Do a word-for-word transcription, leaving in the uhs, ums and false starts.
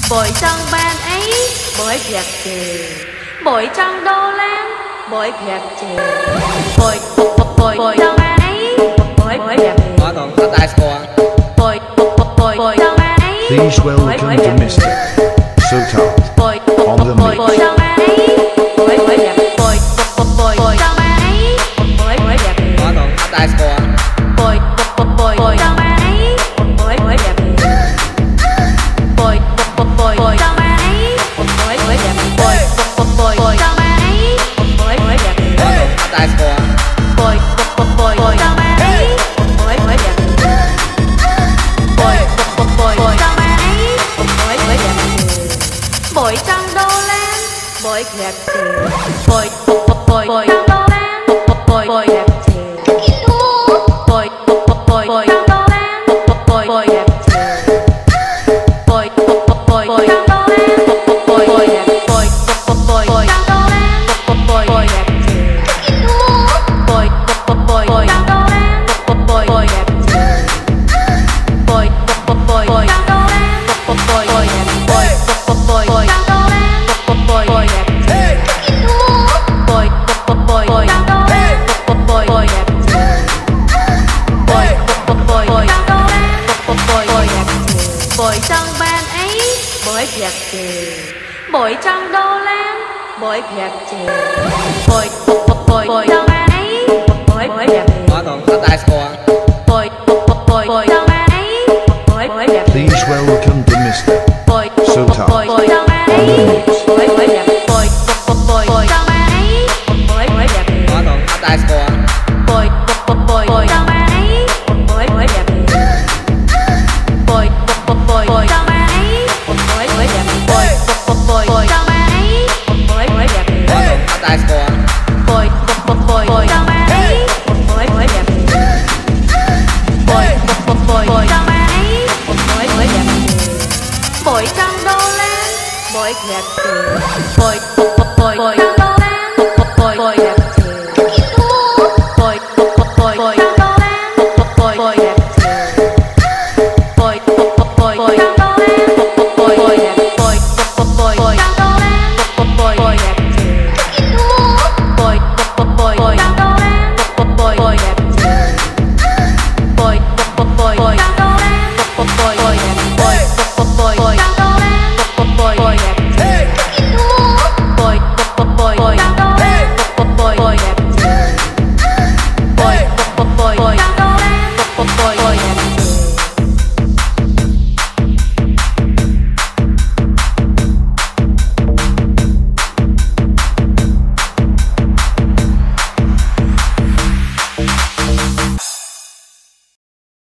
bội trong ban ấy bội đẹp chề bội trong đô lan bội đẹp chề bội bội bội trong ban ấy bội bội đẹp có còn có tay score bội bội bội trong ban ấy Please welcome to Mister Sultan bội on the bội bội mix. trong ban ấy bội bội đẹp bội bội bội trong ban ấy bội bội đẹp có còn có tay score bội bội bội trong ban ấy bội bội đẹp bội bội bội trong ban ấy bội bội đẹp bội bội bội trong ban ấy bội bội đẹp có còn có tay score bội bội bội trong ban ấy bội bội đẹp bội bội bội trong ban ấy bội bội đẹp bội trong đô lan bội đẹp bội bội bội trong đô lan bội bội đẹp bội bội bội trong đô lan bội bội đẹp bội bội bội trong đô lan bội bội đẹp bội bội bội trong đô lan bội bội đẹp bội bội bội trong đô lan bội bội đẹp bội bội bội trong đô lan bội bội đẹp bội bội bội trong đô lan bội bội đẹp bội bội bội trong đô lan bội bội đẹp bội bội bội trong đô lan bội bội đẹp bội trong ban ấy bội đẹp bội trong đô lan bội đẹp bội bội bội trong ban ấy bội bội đẹp có còn có tay score bội bội bội trong ban ấy bội bội đẹp Please welcome to Mister bội Sultan bội bội trong ban on the ấy mix. bội bội đẹp bội bội bội trong ban ấy bội bội đẹp có còn có tay score bội bội bội trong ban ấy bội bội đẹp bội bội bội trong ban ấy bội bội đẹp bội bội bội trong ban ấy bội bội đẹp có còn có tay score bội bội bội trong ban ấy bội bội đẹp bội bội bội trong ban ấy bội bội đẹp bội trong đô lan bội đẹp bội bội bội trong